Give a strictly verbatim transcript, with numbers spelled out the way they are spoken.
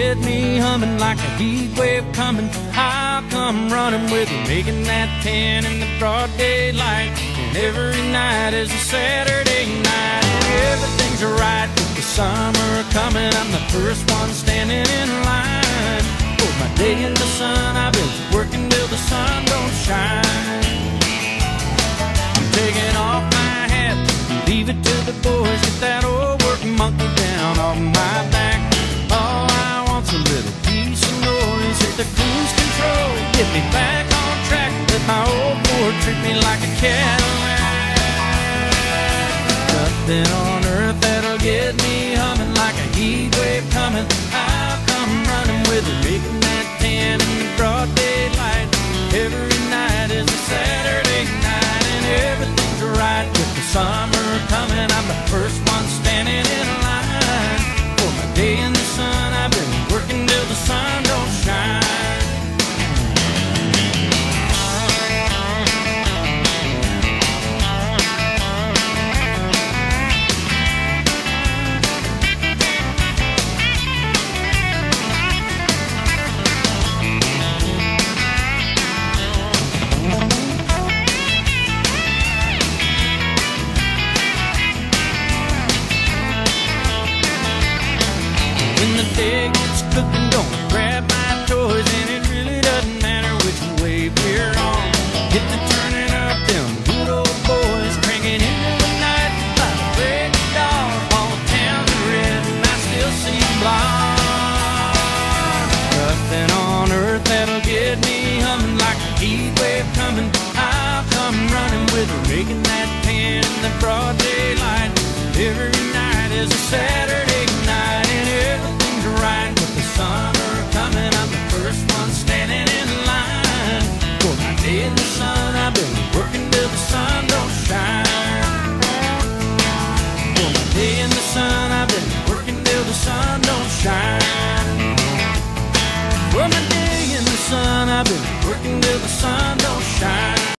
get me humming like a heat wave coming. I'll come running with you, making that ten in the broad daylight. And every night is a Saturday night, and everything's right with the summer coming. I'm the first one standing in line for my day in the sun. I've been working till the sun don't shine. I'm taking off my hat, leave it to the boys. Get that old work monkey down off my back. All I want's a little peace and noise. Hit the cruise control, get me back on track. Let my old Ford treat me like a Cadillac. Nothing on earth that'll get me humming like a heat wave coming. I'll come running with her, making that ten in the broad daylight. Every night is a Saturday night, and everything's right with the summer coming. I'm the first one standing in line for my day in the sun. I've been working till the sun don't shine. When the day gets cooking, gonna grab my toys, and it really doesn't matter which way we're on. Get to turning up them good old boys, cranking into the night by the break of dawn. All town's red and I still see blonde. Nothing on earth that'll get me humming like a heat wave coming. I'll come running with her, making that ten in the broad daylight. Every night is a Saturday night, and everything's right with the summer coming. I'm the first one standing in line for my day in the sun. I've been working till the sun don't shine. For my day in the sun, I've been working till the sun don't shine. For my day in the sun, I've been working till the sun don't shine.